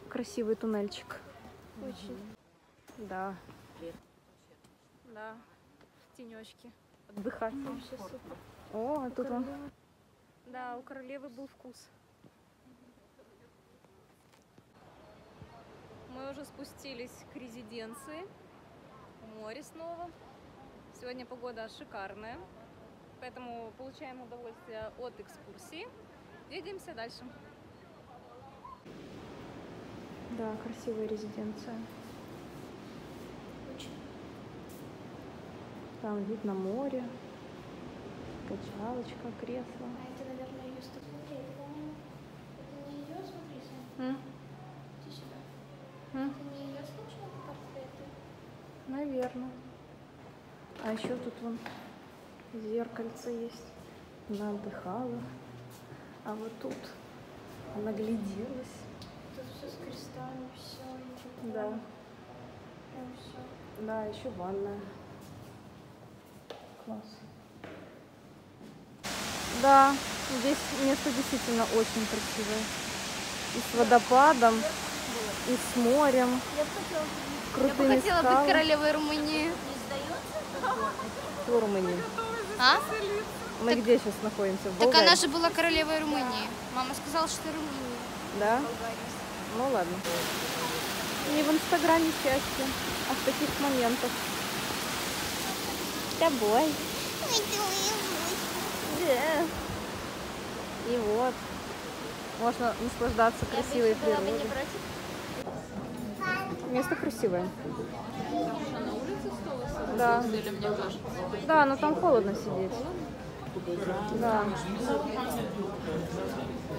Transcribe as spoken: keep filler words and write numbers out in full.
Красивый туннельчик. Очень. Да. Да. В тенечке. Отдыхать. Вообще супер. О, а тут он. Да, у королевы был вкус. Мы уже спустились к резиденции. Море снова. Сегодня погода шикарная, поэтому получаем удовольствие от экскурсии. Двигаемся дальше. Да, красивая резиденция. Очень. Там вид на море, качалочка, кресло. А это, наверное, ее стоит. Смотри, это, по-моему, это не ее, смотри, Сань. М? Иди сюда. М? Это не ее случайно портреты? Наверное. А еще тут вон зеркальце есть. Она отдыхала. А вот тут она гляделась. Тут все с крестами, все. Да. Прям все. Да, еще ванная. Класс. Да, здесь место действительно очень красивое. И с водопадом, и с морем, Я бы хотела, крутыми я бы хотела быть скалами. королевой Румынии. Не сдается? В Румынии. А? Мы Так- где сейчас находимся? В Так Болгарии? она же была королевой Румынии. Мама сказала, что Румыния. Да? Ну ладно. Не в Инстаграме счастье, а в таких моментах. С тобой. Да. И вот. Можно наслаждаться красивой природой. Место красивое. Да. Да, но там холодно сидеть. Да.